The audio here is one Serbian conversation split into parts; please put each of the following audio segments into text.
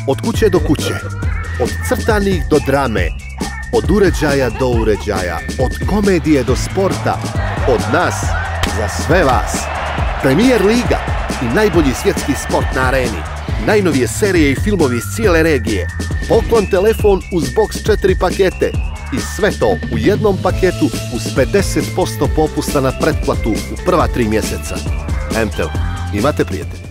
Od kuće do kuće, od crtanih do drame, od uređaja do uređaja, od komedije do sporta, od nas za sve vas. Premier Liga i najbolji svjetski sport na areni, najnovije serije i filmovi iz cijele regije, poklon telefon uz box 4 pakete i sve to u jednom paketu uz 50% popusta na pretplatu u prva 3 mjeseca. MTEL, imate prijatelji.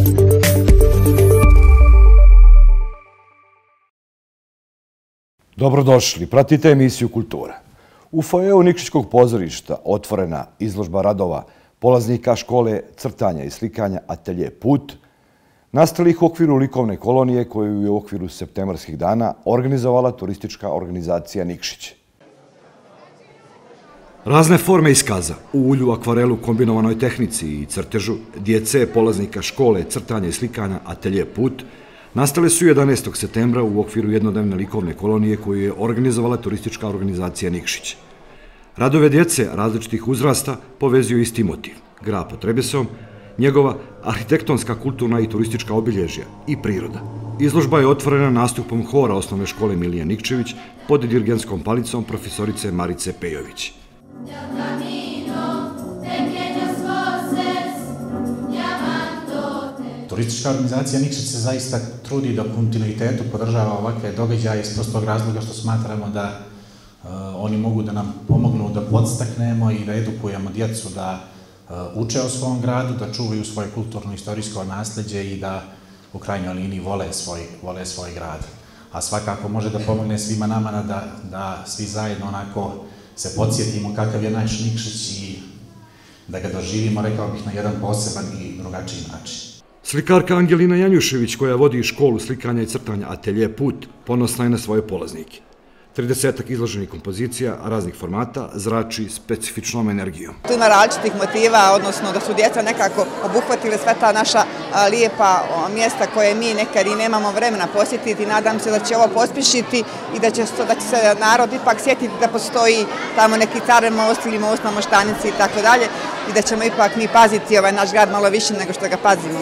Dobrodošli, pratite emisiju Kultura. U foajeu Nikšićkog pozorišta otvorena izložba radova polaznika škole crtanja i slikanja Atelje Put, nastalih u okviru likovne kolonije koju je u okviru septembarskih dana organizovala turistička organizacija Nikšić. Razne forme iskaza u ulju, akvarelu, kombinovanoj tehnici i crtežu djece polaznika škole crtanja i slikanja Atelje Put nastale su 11. septembra u okviru jednodnevne likovne kolonije koju je organizovala turistička organizacija Nikšić. Radove djece različitih uzrasta povezuju isti motiv, grad pod Trebesom, njegova arhitektonska, kulturna i turistička obilježja i priroda. Izložba je otvorena nastupom hora osnovne škole Milije Nikčević pod dirigentskom palicom profesorice Marice Pejović. Turistička organizacija Nikšić se zaista trudi da u kontinuitetu podržava ovakve događaje iz prostog razloga što smatramo da oni mogu da nam pomognu da podstaknemo i da edukujemo djecu da uče o svom gradu, da čuvaju svoje kulturno-istorijsko nasljeđe i da u krajnjoj liniji vole svoj grad. A svakako može da pomogne svima nama da svi zajedno onako se podsjetimo kakav je naš Nikšić i da ga doživimo, rekao bih, na jedan poseban i drugačiji način. Slikarka Angelina Janjušević, koja vodi školu slikanja i crtanja Atelje Put, ponosna je na svoje polaznike. 30 izloženih kompozicija raznih formata zrači specifičnom energijom. Tu ima različitih motiva, odnosno da su djeca nekako obuhvatile sve ta naša lijepa mjesta koje mi nekad i nemamo vremena posjetiti. Nadam se da će ovo pospješiti i da će se narod ipak sjetiti da postoji tamo neki Carev most ili most na Moštanici i tako dalje i da ćemo ipak mi paziti ovaj naš grad malo više nego što ga pazimo.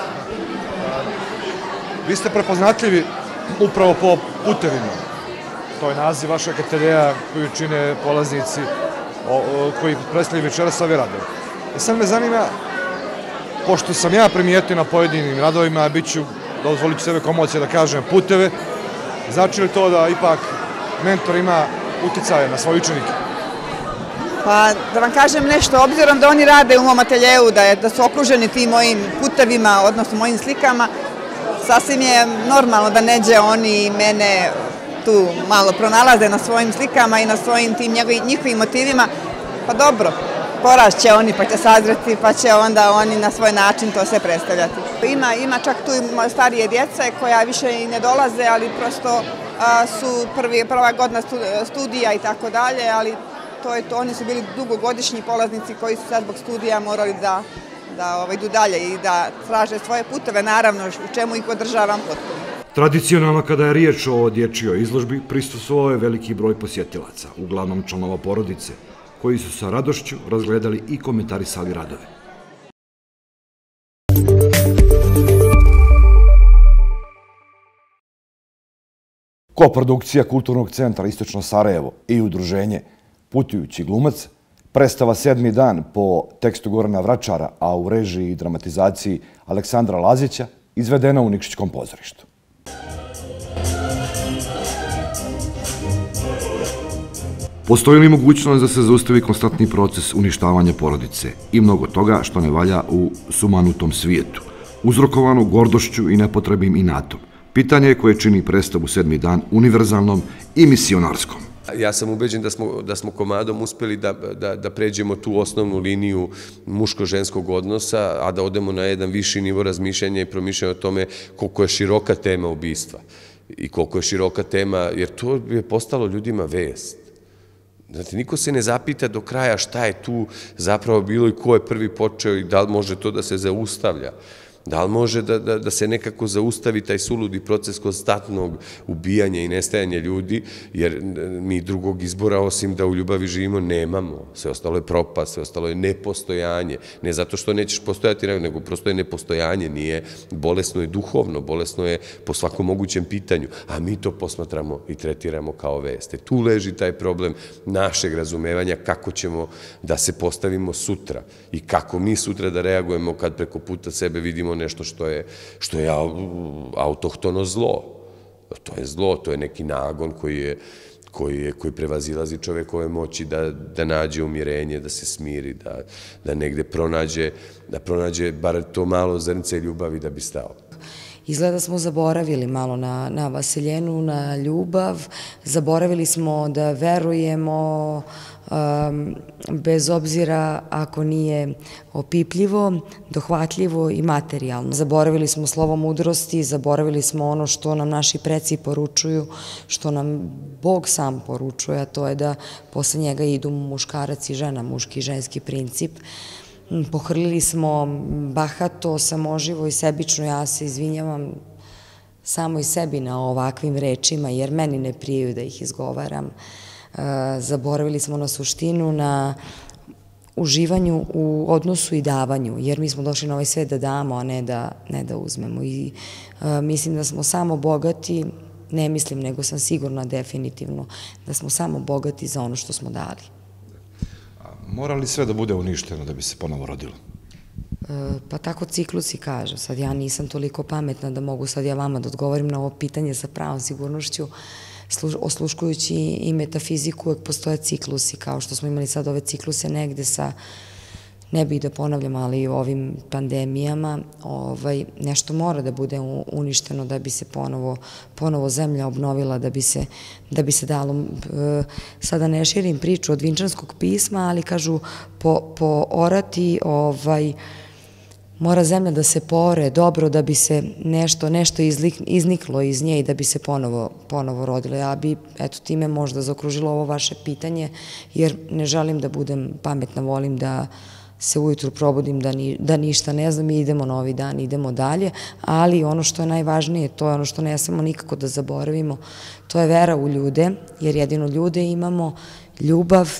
Vi ste prepoznatljivi upravo po putevima. To je naziv vašeg ateljeja koju čine polaznici koji predstavljaju večeras ove radove. Sad me zanima, pošto sam ja primijetio na pojedinim radovima, dozvolit ću sebe komocije da kažem puteve, znači li to da ipak mentor ima uticaje na svoje učenike? Pa da vam kažem nešto, obzirom da oni rade u mom ateljeju, da su okruženi tim mojim putevima, odnosno mojim slikama, sasvim je normalno da neđe oni mene tu malo pronalaze na svojim slikama i na svojim tim njihovim motivima. Pa dobro, porašće oni pa će sazreti, pa će onda oni na svoj način to sve predstavljati. Ima čak tu starije djece koja više i ne dolaze, ali prosto su prva godina studija i tako dalje, ali to je to. Oni su bili dugogodišnji polaznici koji su sad zbog studija morali da idu dalje i da traže svoje puteve, naravno, u čemu ih podržavam potpuno. Tradicionalno, kada je riječ o dječjoj izložbi, prisustvovao je veliki broj posjetilaca, uglavnom članova porodice, koji su sa radošću razgledali i komentarisali radove. Koprodukcija Kulturnog centra Istočno Sarajevo i udruženje Putujući glumac, predstava 7. dan po tekstu Gorana Vračara, a u režiji i dramatizaciji Aleksandra Lazića, izvedena u Nikšićkom pozorištu. Postoji li mogućnost da se zaustavi konstantni proces uništavanja porodice i mnogo toga što ne valja u sumanutom svijetu, uzrokovano gordošću i nepotrebnim inatom? Pitanje je koje čini predstavu 7. dan univerzalnom i misionarskom. Ja sam ubeđen da smo komadom uspjeli da pređemo tu osnovnu liniju muško-ženskog odnosa, a da odemo na jedan viši nivo razmišljanja i promišljanja o tome koliko je široka tema ubistva i koliko je široka tema, jer to je postalo ljudima vest. Znate, niko se ne zapita do kraja šta je tu zapravo bilo i ko je prvi počeo i da li može to da se zaustavlja. Da li može da se nekako zaustavi taj suludi proces konstantnog ubijanja i nestajanja ljudi, jer mi drugog izbora osim da u ljubavi živimo nemamo. Sve ostalo je propast, sve ostalo je nepostojanje. Ne zato što nećeš postojati, nego prosto je nepostojanje, nije bolesno je duhovno, bolesno je po svakom mogućem pitanju, a mi to posmatramo i tretiramo kao veste. Tu leži taj problem našeg razumevanja kako ćemo da se postavimo sutra i kako mi sutra da reagujemo kad preko puta sebe vidimo nešto što je autohtono zlo. To je zlo, to je neki nagon koji prevazilazi čovekove moći da nađe umirenje, da se smiri, da negde pronađe bar to malo zrnce ljubavi da bi stao. Izgleda smo zaboravili malo na vaseljenu, na ljubav, zaboravili smo da verujemo bez obzira ako nije opipljivo, dohvatljivo i materijalno. Zaboravili smo slovo mudrosti, zaboravili smo ono što nam naši preci poručuju, što nam Bog sam poručuje, a to je da posle njega idu muškarac i žena, muški i ženski princip. Pohrlili smo bahato, samoživo i sebično, ja se izvinjavam samo i sebi na ovakvim rečima, jer meni ne prijaju da ih izgovaram. Zaboravili smo na suštinu, na uživanju u odnosu i davanju, jer mi smo došli na ovaj svet da damo, a ne da uzmemo. I mislim da smo samo bogati, ne mislim, nego sam sigurna definitivno, da smo samo bogati za ono što smo dali. Mora li sve da bude uništeno da bi se ponovo rodilo? Pa tako ciklusi kažu. Sad ja nisam toliko pametna da mogu sad ja vama da odgovorim na ovo pitanje sa pravom sigurnošću. Osluškujući i metafiziku uvek postoje ciklusi, kao što smo imali sad ove cikluse negde sa, ne bih da ponavljam, ali i ovim pandemijama, nešto mora da bude uništeno da bi se ponovo zemlja obnovila, da bi se dalo. Sada ne širim priču od Vinčanskog pisma, ali kažu po orati mora zemlja da se poore dobro da bi se nešto izniklo iz nje i da bi se ponovo rodilo. Ja bi, eto, time možda zaokružila ovo vaše pitanje, jer ne želim da budem pametna, volim da se ujutru probudim da ništa ne znam i idemo novi dan, idemo dalje, ali ono što je najvažnije, to je ono što ne smemo nikako da zaboravimo, to je vera u ljude, jer jedino ljude imamo, ljubav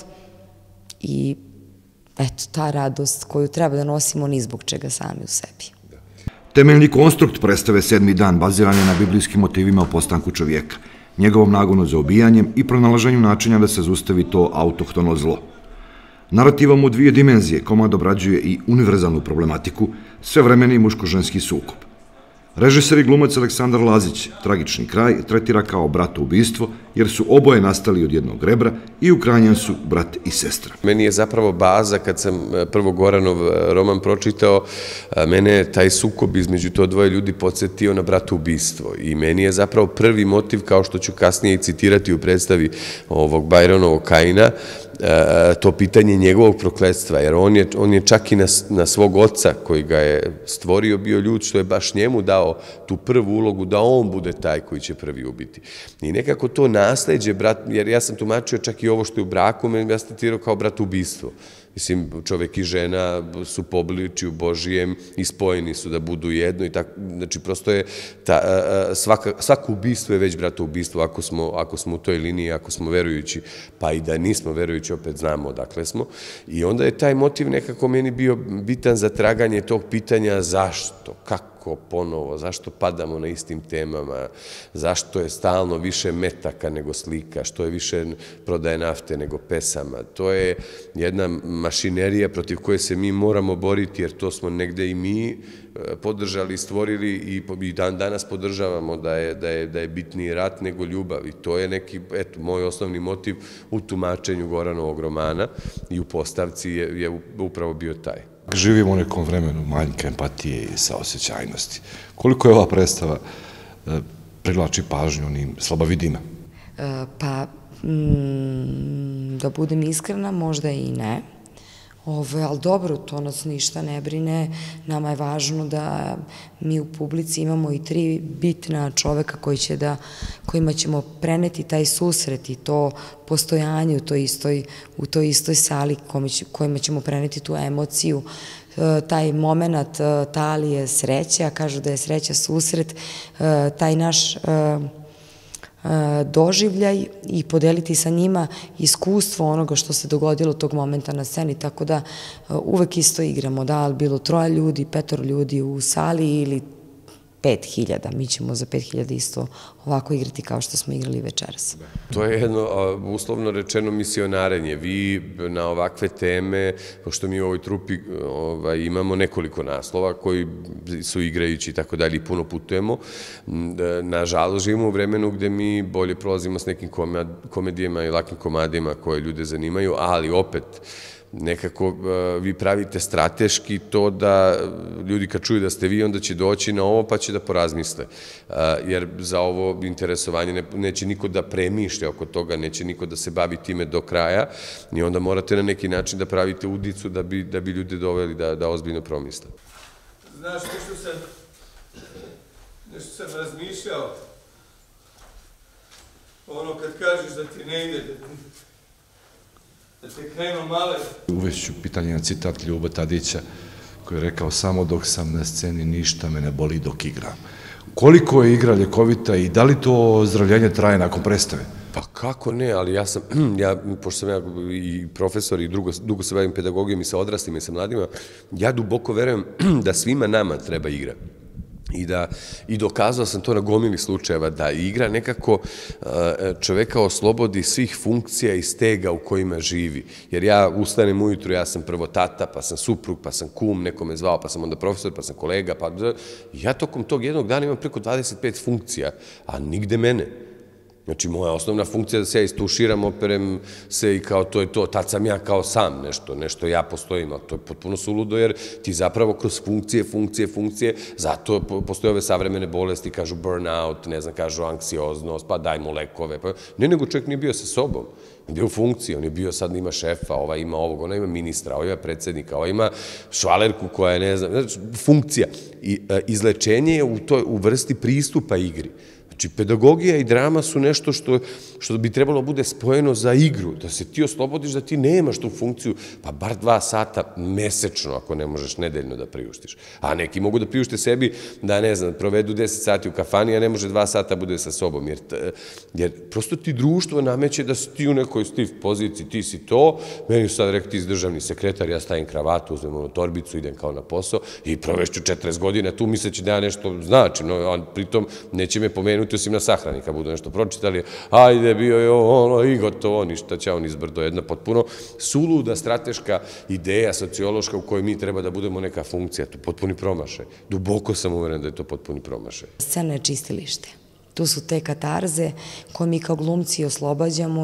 i eto, ta radost koju treba da nosimo ni zbog čega sami u sebi. Temeljni konstrukt predstave Sedmi dan baziran je na biblijskim motivima o postanku čovjeka, njegovom nagonu za ubijanjem i pronalaženju načina da se zaustavi to autohtono zlo. Narativom u dvije dimenzije komad obrađuje i univerzalnu problematiku, svevremeni muško-ženski sukob. Režiser i glumac Aleksandar Lazić tragični kraj tretira kao bratoubistvo, jer su oboje nastali od jednog rebra i u krajnjem su brat i sestra. Meni je zapravo baza, kad sam prvo Goranov roman pročitao, mene je taj sukob između to dvoje ljudi podsjetio na bratoubistvo. I meni je zapravo prvi motiv, kao što ću kasnije citirati u predstavi ovog Bajronovog Kaina, to pitanje njegovog prokletstva, jer on je čak i na svog oca koji ga je stvorio bio ljud, što je baš njemu dao tu prvu ulogu da on bude taj koji će prvi ubiti. I nekako to nasleđe, jer ja sam tumačio čak i ovo što je u braku, ja sam tretirao kao bratoubistvo. Mislim, čovek i žena su po obličju Božijem i spojeni su da budu jedno i tako, znači prosto je, svako ubistvo je već bratoubistvo ako smo u toj liniji, ako smo verujući, pa i da nismo verujući, opet znamo odakle smo. I onda je taj motiv nekako meni bio bitan za traganje tog pitanja zašto, kako ponovo, zašto padamo na istim temama, zašto je stalno više metaka nego slika, što je više prodaje nafte nego pesama. To je jedna mašinerija protiv koje se mi moramo boriti, jer to smo negde i mi podržali, stvorili i dan danas podržavamo da je bitniji rat nego ljubav. I to je neki, eto, moj osnovni motiv u tumačenju Goranovog romana i u postavci je upravo bio taj. Živimo u nekom vremenu manjka empatije i saosećajnosti. Koliko je ova predstava privlači pažnju onim slabovidima? Pa, da budem iskrena, možda i ne. Ali dobro, to nas ništa ne brine. Nama je važno da mi u publici imamo i 3 bitna čoveka kojima ćemo preneti taj susret i to postojanje u toj istoj sali, kojima ćemo preneti tu emociju. taj moment talije sreće, a kažu da je sreća susret, taj naš doživljaj i podeliti sa njima iskustvo onoga što se dogodilo tog momenta na sceni, tako da uvek isto igramo, da li bilo 3 ljudi, 5 ljudi u sali ili 5000, mi ćemo za 5000 isto ovako igrati kao što smo igrali večeras. To je jedno, uslovno rečeno, misionarenje. Vi na ovakve teme, pošto mi u ovoj trupi imamo nekoliko naslova koji su igrajući i tako dalje i puno putujemo, nažalost živimo u vremenu gde mi bolje prolazimo s nekim komedijama i lakim komadima koje ljude zanimaju, ali opet nekako vi pravite strateški to da ljudi kad čuju da ste vi, onda će doći na ovo pa će da porazmisle. Jer za ovo interesovanje neće niko da premišlja oko toga, neće niko da se bavi time do kraja i onda morate na neki način da pravite udicu da bi ljudi doveli da ozbiljno promisle. Znaš, nešto sam razmišljao. Ono kad kažeš da ti ne ide, da te krenu male. Uvešću pitanje na citat Ljuba Tadića koji je rekao: samo dok sam na sceni ništa me ne boli dok igram. Koliko je igra ljekovita i da li to ozdravljenje traje nakon predstave? Pa kako ne, ali pošto sam ja i profesor i dugo se bavim pedagogijom i sa odraslima i sa mladima, ja duboko verujem da svima nama treba igra. I dokazao sam to na gomili slučajeva, da igra nekako čoveka oslobodi svih funkcija i stega u kojima živi. Jer ja ustanem ujutru, ja sam prvo tata, pa sam suprug, pa sam kum, neko me zvao, pa sam onda profesor, pa sam kolega, pa ja tokom tog jednog dana imam preko 25 funkcija, a nigde mene. Znači, moja osnovna funkcija je da se ja istuširam, operem se i kao to je to. Tad sam ja kao sam nešto ja postojim, ali to je potpuno suludo, jer ti zapravo kroz funkcije, zato postoje ove savremene bolesti, kažu burnout, ne znam, kažu anksioznost, pa daj mu lekove. Ne, nego čovjek nije bio sa sobom. On je bio u funkciji, on je bio, sad ima šefa, ova ima ovog, ona ima ministra, ova ima predsednika, ova ima švalerku koja je, ne znam, funkcija. I izlečenje je u vrsti pristupa igri. Znači, pedagogija i drama su nešto što bi trebalo bude spojeno za igru, da se ti oslobodiš, da ti nemaš tu funkciju, pa bar 2 sata mesečno, ako ne možeš nedeljno da priuštiš. A neki mogu da priušte sebi da, ne znam, provedu 10 sati u kafani, a ne može 2 sata bude sa sobom, jer prosto ti društvo nameće da si ti u nekoj stiv poziciji, ti si to, meni sad rekao ti si državni sekretar, ja stavim kravatu, uzmem torbicu, idem kao na posao i provešću 40 godina tu misleći da ja nešto značim, a pritom neće me pomenuti osim na sahrani kad budu nešto pročitali, ajde, bio je ono i gotovo, ništa će on izbrdo. Jedna potpuno suluda strateška ideja sociološka u kojoj mi treba da budemo neka funkcija, to potpuni promašaj. Duboko sam uveren da je to potpuni promašaj. Scena je čistilište. Tu su te katarze koje mi kao glumci oslobađamo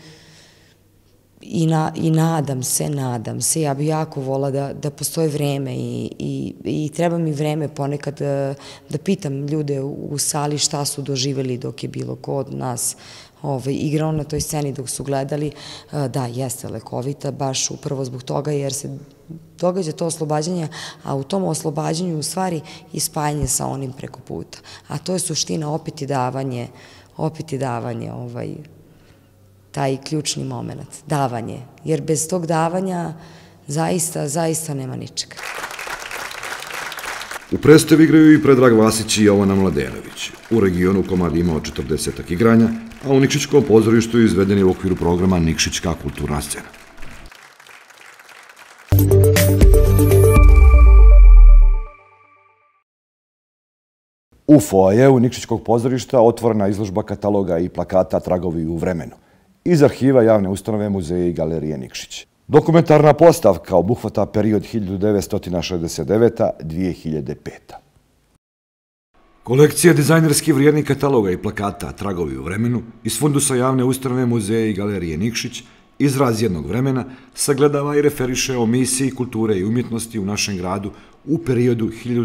i nadam se, ja bih jako vola da postoje vreme i treba mi vreme ponekad da pitam ljude u sali šta su doživjeli dok je bilo ko od nas igrao na toj sceni dok su gledali. Da, jeste lekovita, baš upravo zbog toga jer se događa to oslobađanje, a u tom oslobađanju u stvari i spajanje sa onim preko puta. A to je suština, opet i davanje, taj ključni moment, davanje. Jer bez tog davanja zaista nema ničega. U predstavi igraju i Predrag Vasić i Jovana Mladenović. U regionu komad imao 40 igranja, a u Nikšićkom pozorištu je izveden u okviru programa Nikšićka kulturna scena. U foajeu Nikšićkog pozorišta otvorena izložba kataloga i plakata Tragovi u vremenu iz arhiva javne ustanove Muzeja i galerije Nikšić. Dokumentarna postavka obuhvata period 1969-2005. Kolekcija dizajnerski vrijednih kataloga i plakata Tragovi u vremenu iz fundusa javne ustanove Muzeja i galerije Nikšić izraz jednog vremena sagledava i referiše o misiji kulture i umjetnosti u našem gradu u periodu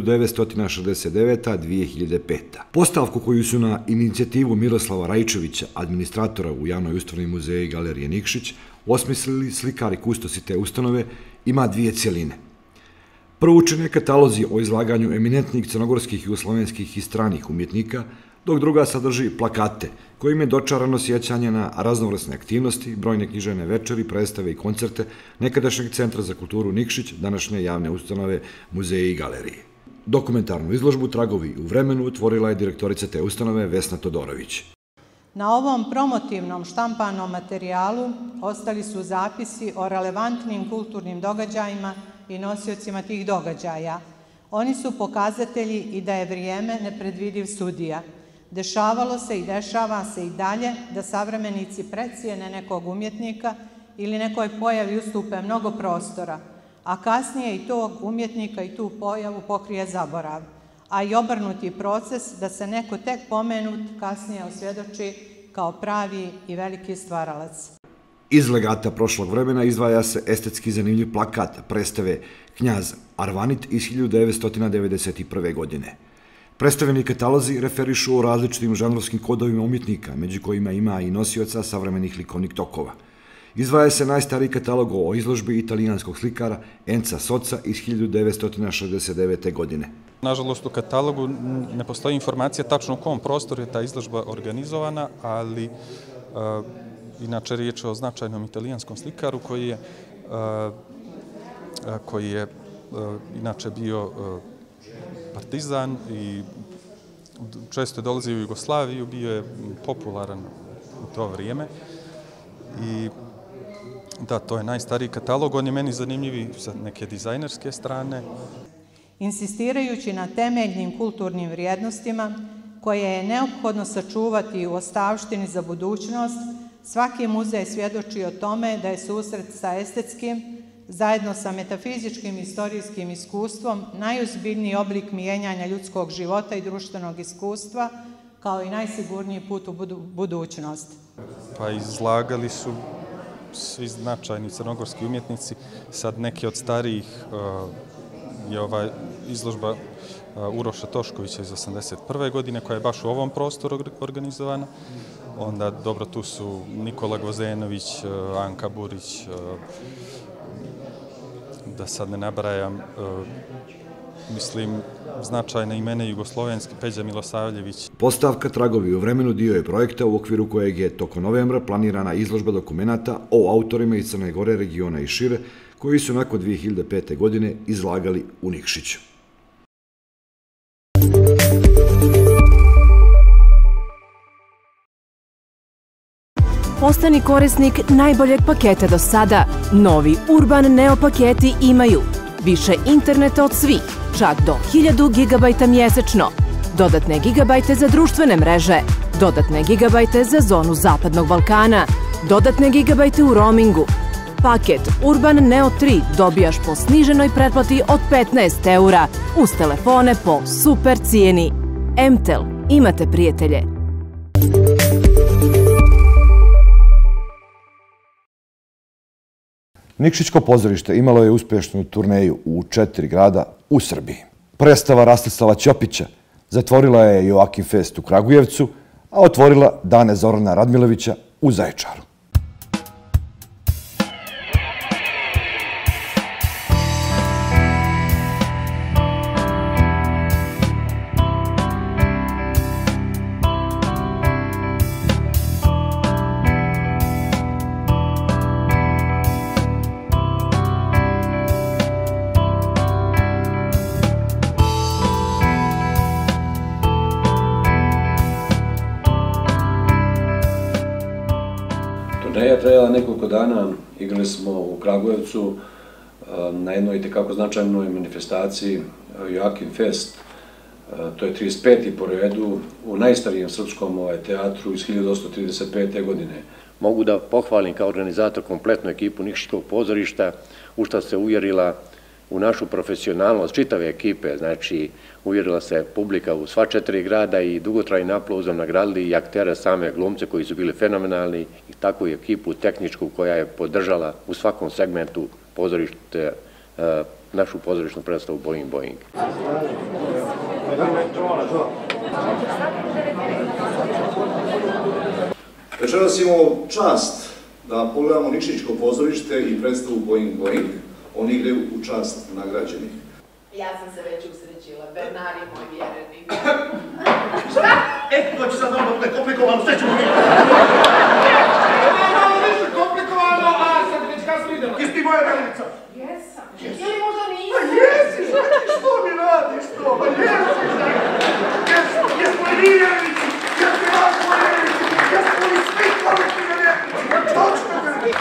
1969-2005. Postavku koju su na inicijativu Miroslava Rajčevića, administratora u javnoj ustanovi Muzeja i galerije Nikšić, osmislili slikari kustosi te ustanove, ima 2 cjeline. Proučene katalozi o izlaganju eminentnih crnogorskih, jugoslovenskih i stranih umjetnika, dok druga sadrži plakate, kojim je dočarano sjećanje na raznovrsne aktivnosti, brojne književne večeri, predstave i koncerte nekadašnjeg Centra za kulturu Nikšić, današnje javne ustanove, muzeje i galerije. Dokumentarnu izložbu Tragovi u vremenu otvorila je direktorica te ustanove Vesna Todorović. Na ovom promotivnom štampanom materijalu ostali su zapisi o relevantnim kulturnim događajima i nosiocima tih događaja. Oni su pokazatelji i da je vrijeme nepredvidiv sudija. Dešavalo se i dešava se i dalje da savremenici precijene nekog umjetnika ili nekoj pojavi ustupe mnogo prostora, a kasnije i tog umjetnika i tu pojavu pokrije zaborav, a i obrnuti proces da se neko tek pomenut kasnije osvjedoči kao pravi i veliki stvaralac. Iz legata prošlog vremena izdvaja se estetski zanimljiv plakat predstave Knjaz Arvanit iz 1991. godine. Predstavljeni katalozi referišu o različitim žanrovskim kodovima umjetnika, među kojima ima i nosioca savremenih likovnih tokova. Izdvaja se najstariji katalog o izložbi italijanskog slikara Enza Soca iz 1969. godine. Nažalost, u katalogu ne postoji informacija tačno u kom prostoru je ta izložba organizovana, ali inače riječ je o značajnom italijanskom slikaru koji je inače bio partizan i često je dolazio u Jugoslaviju, bio je popularan u to vrijeme. I da, to je najstariji katalog, on je meni zanimljiv sa neke dizajnerske strane. Insistirajući na temeljnim kulturnim vrijednostima koje je neophodno sačuvati u ostavštini za budućnost, svaki muzej svjedoči o tome da je susret sa estetskim, zajedno sa metafizičkim i istorijskim iskustvom, najozbiljniji oblik mijenjanja ljudskog života i društvenog iskustva, kao i najsigurniji put u budućnost. Pa izlagali su svi značajni crnogorski umjetnici. Sad neki od starijih je ova izložba Uroša Toškovića iz 1981. godine, koja je baš u ovom prostoru organizovana. Onda, dobro, tu su Nikola Gvozenović, Anka Burić, da sad ne nabrajam, mislim, značajna imena jugoslovenski, Peđa Milosavljević. Postavka Tragovi u vremenu dio je projekta u okviru kojeg je tokom novembra planirana izložba dokumenata o autorima iz Crne Gore, regiona i šire, koji su nakon 2005. godine izlagali u Nikšiću. Postani korisnik najboljeg paketa do sada. Novi Urban Neo paketi imaju više interneta od svih, čak do 1000 GB mjesečno, dodatne gigabajte za društvene mreže, dodatne gigabajte za zonu Zapadnog Balkana, dodatne gigabajte u roamingu. Paket Urban Neo 3 dobijaš po sniženoj pretplati od 15 € uz telefone po super cijeni. Mtel, imate prijatelje. Nikšićko pozorište imalo je uspješnu turneju u 4 grada u Srbiji. Predstava Rastislava Ćopića zatvorila je Joakim Fest u Kragujevcu, a otvorila Dane Zorana Radmilovića u Zaječaru. Turneja trajala nekoliko dana, igrali smo u Kragujevcu na jednoj itekako značajnoj manifestaciji Joakim Fest. To je 35. po redu u najstarijem srpskom teatru iz 1835. godine. Mogu da pohvalim kao organizator kompletnu ekipu Nikšićkog pozorišta, u što se uvjerila u našu profesionalnost čitave ekipe, znači uvjerila se publika u sva 4 grada i dugotrajnim aplauzom nagradili i aktere, same glumce koji su bili fenomenalni i takvu ekipu tehničku koja je podržala u svakom segmentu pozorište, našu pozorišnu predstavu Boing Boing. Večeras imamo čast da pogledamo Nikšićko pozorište i predstavu Boing Boing. Oni igraju u čast nagrađenih. Ja sam se već usrećila. Đila, Bernar je moj vjerenik. Šta? To će sad ono bude komplikovano, sve ćemo vidjeti. Malo više komplikovano, a sad već kad smo idemo. Jesi ti moja velica? Jesam. Ili možda nisam? Pa jesi, što mi radiš to? Pa jesi, jesmo li vi vjernici? Jesmo li vas vjernici? Jesmo li svi kolektivni vjernici? Točno vjernici.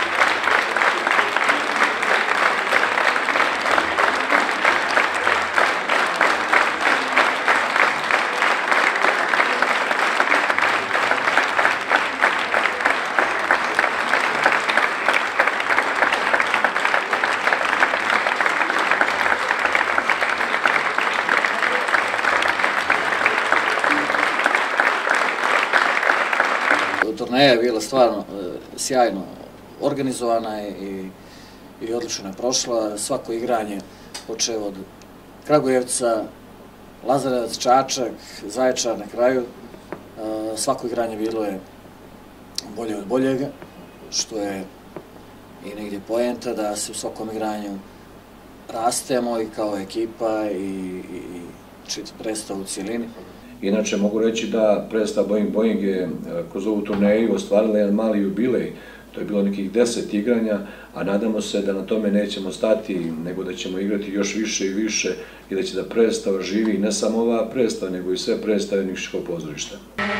Turneja je bila stvarno sjajno organizovana i odlično je prošla. Svako igranje, počeo od Kragujevca, Lazarevac, Čačak, Zaječar na kraju, svako igranje bilo je bolje od boljega, što je i negdje poenta da se u svakom igranju rastemo i kao ekipa i predstav u cijelini. Inače, mogu reći da predstava Boing Boing je kroz ovu turneju ostvarila jedan mali jubilej. To je bilo nekih 10 igranja, a nadamo se da na tome nećemo stati, nego da ćemo igrati još više i više i da će da predstava živi, ne samo ova predstava, nego i sve predstave Nikšićkog pozorišta.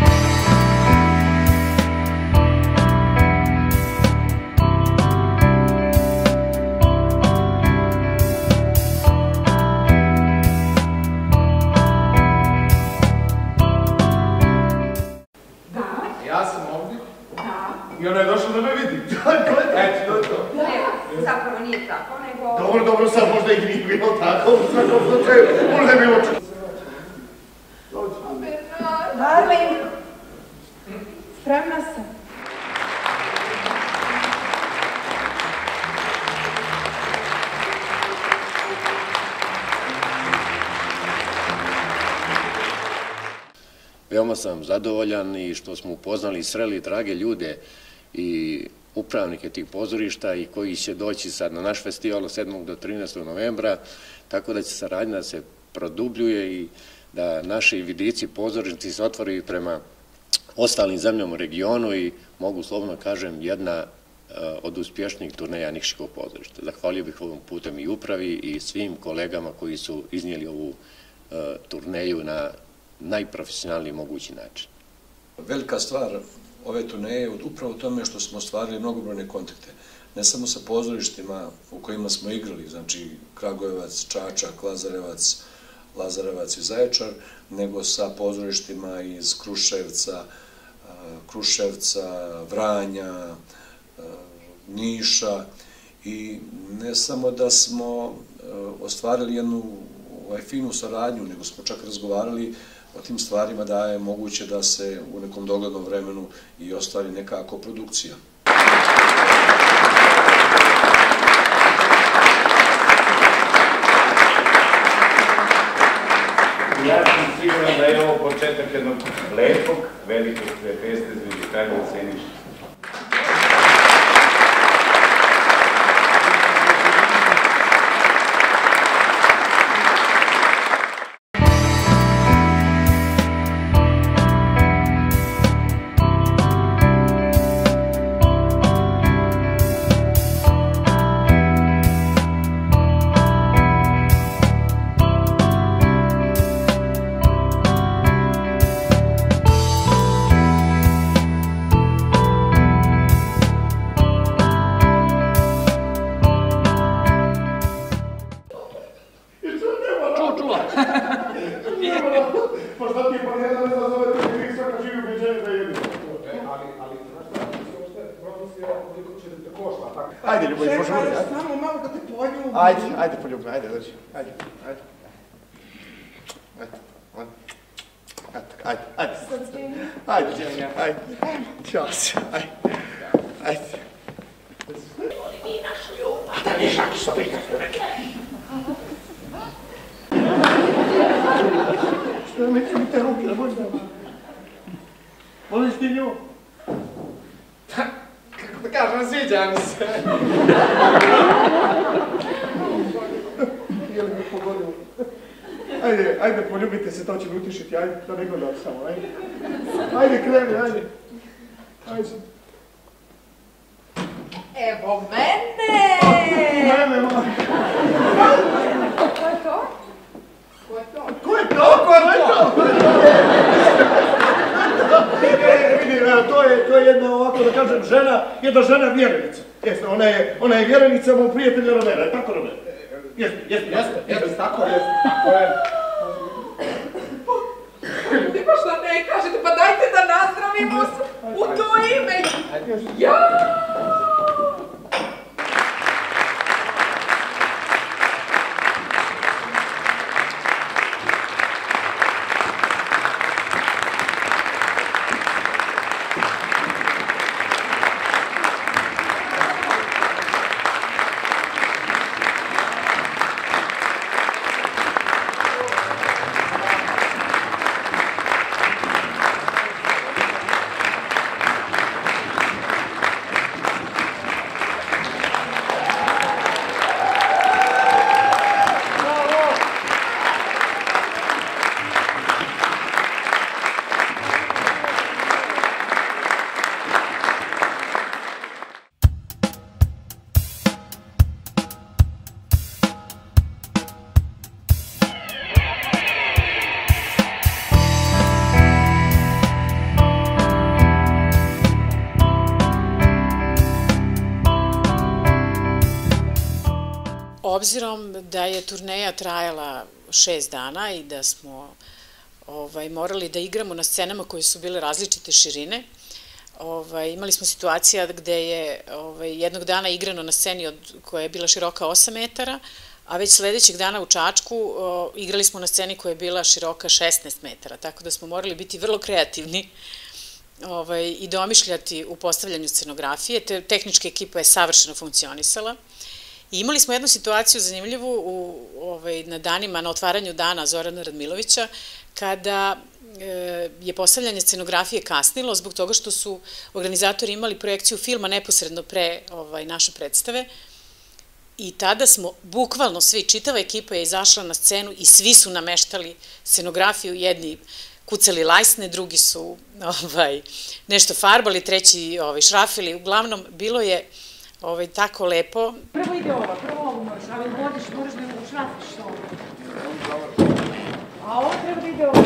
I ona je došla da me vidi. Eto, to je to. Ne, zapravo nije tako, nego... Dobro, sad možda i nije bilo tako, u svakom slučaju, možda je bilo čak. Darling, spremna sam. Veoma sam zadovoljan i što smo upoznali i sreli drage ljude i upravnike tih pozorišta i koji će doći sad na naš festival od 7. do 13. novembra, tako da će saradnja da se produbljuje i da naši vidici pozorišnici se otvori prema ostalim zemljama u regionu i mogu slobodno kažem jedna od uspješnijih turneja Nikšićkog pozorišta. Zahvalio bih ovom putem i upravi i svim kolegama koji su iznijeli ovu turneju na najprofesionalniji mogući način. Velika stvar ove turneje je upravo u tome što smo ostvarili mnogobrojne kontakte. Ne samo sa pozorištima u kojima smo igrali, znači Kragujevac, Čačak, Lazarevac i Zaječar, nego sa pozorištima iz Kruševca, Vranja, Niša i ne samo da smo ostvarili jednu finu saradnju, nego smo čak razgovarali o tim stvarima da je moguće da se u nekom doglednom vremenu i ostvari neka koprodukcija. Ja sam siguran da je ovo početak jednog lepog, velikog prijateljstva između Kragujevca i Niša. Ajde, Ljubav, možemo li? Samo malo da te poljubim. Ajde, poljubi, ajde, dođi. Ajde. Ajde. Ćao se, ajde. Voli mi našu ljubav. Da nije šaki što prika što rekli. Što neću mi te ruke, da možda. Voliš ti nju? Kako da kažem, sviđa mi se. Je li mi pogodilo? Ajde, poljubite se, to će mi utišiti, ajde, da ne gledam samo, ajde. Ajde, kreni, ajde. Ajde. Evo mene! Mene, mama. Ko je to? Ko je to? Ko je to? Vidi, to je jedna, ovako da kažem, jedna žena vjerenica. Jeste, ona je vjerenica moj prijatelja Romera, je tako Romera? Jeste, tako je. Ti pa šta ne kažete, pa dajte da nazdravimo u to ime. Ja! Obzirom da je turneja trajala 6 dana i da smo morali da igramo na scenama koje su bile različite širine, imali smo situacija gde je jednog dana igrano na sceni koja je bila široka 8 metara, a već sledećeg dana u Čačku igrali smo na sceni koja je bila široka 16 metara, tako da smo morali biti vrlo kreativni i domišljati u postavljanju scenografije. Tehnička ekipa je savršeno funkcionisala. I imali smo jednu situaciju zanimljivu na danima, na otvaranju dana Zorana Radmilovića, kada je postavljanje scenografije kasnilo zbog toga što su organizatori imali projekciju filma neposredno pre naše predstave i tada smo bukvalno svi, čitava ekipa je izašla na scenu i svi su nameštali scenografiju, jedni kucali lajsne, drugi su nešto farbali, treći šrafili, uglavnom bilo je tako lepo. Prvo ide ovo, moraš, ali moraš da šrafiš ovo. A ovo treba da ide ovo.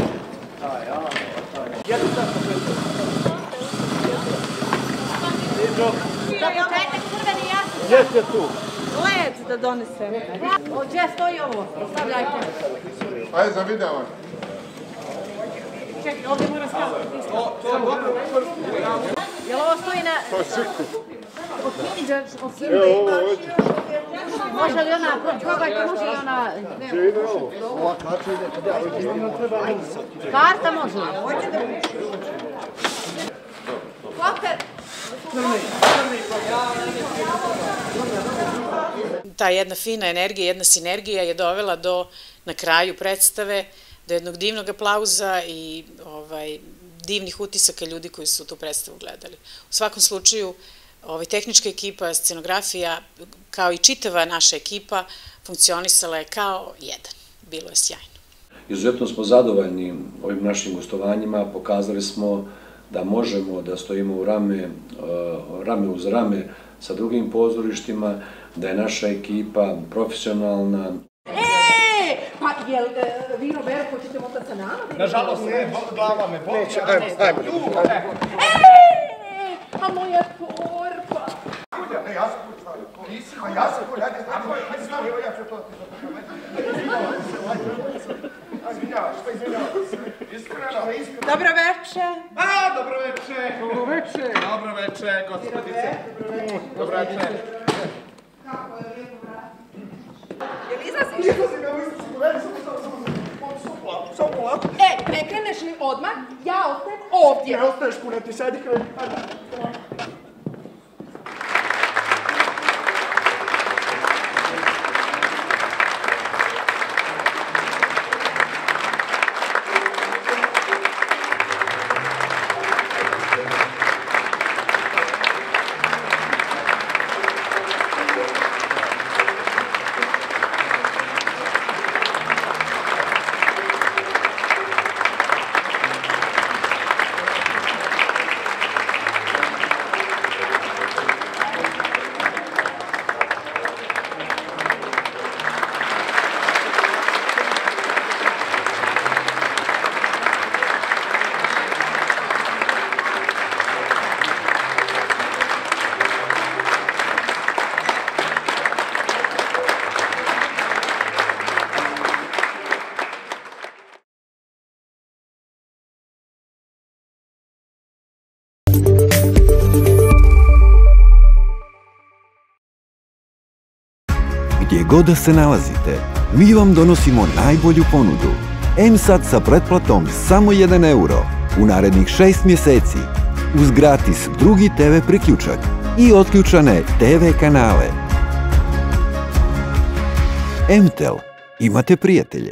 Za početak crveni jasno. Jeste tu. Led da donesem. Gdje stoji ovo? Stavljajte. Ajde za video. Čekaj, ovdje mora staviti. Jel ovo stoji na... To je srku. Može li ona, probajte, može li ona... Ova karta ide. Karta može li? Ta jedna fina energija, jedna sinergija je dovela na kraju predstave, do jednog divnog aplauza i divnih utisaka ljudi koji su tu predstavu gledali. U svakom slučaju, tehnička ekipa, scenografija, kao i čitava naša ekipa, funkcionisala je kao jedan. Bilo je sjajno. Izuzetno smo zadovoljni ovim našim gostovanjima, pokazali smo da možemo da stojimo u rame uz rame sa drugim pozorištima, da je naša ekipa profesionalna. Pa jel vi, Robert, hoćete motati sa nama? Nažalost, ne, glava me boli. Neće, ajmo. A moja korpa. Ne, ja sam kuća. A ja sam kuća, ajde stavi, evo ja ću to. Izvinjavaš, šta izvinjavaš? Iskreno. Dobro večer. Dobro večer. Dobro večer, gospodice. Dobro večer. Kako je lijepo vratiti? Jel izlaziš? Izlazim, evo izlazim, samo polako. Ne kreneš li odmah, ja ostajem ovdje. Ne ostaješ, kuna, ti sedi kreni. Gdje god da se nalazite, mi vam donosimo najbolju ponudu. M-Sat sa pretplatom samo 1 euro u narednih 6 mjeseci uz gratis drugi TV priključak i otključane TV kanale. M-Tel. Imate prijatelje.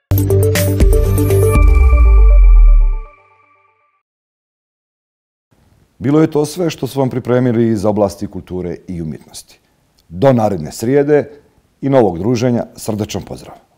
Bilo je to sve što su vam pripremili iz oblasti kulture i umjetnosti. Do naredne srijede i novog druženja srdačan pozdrav.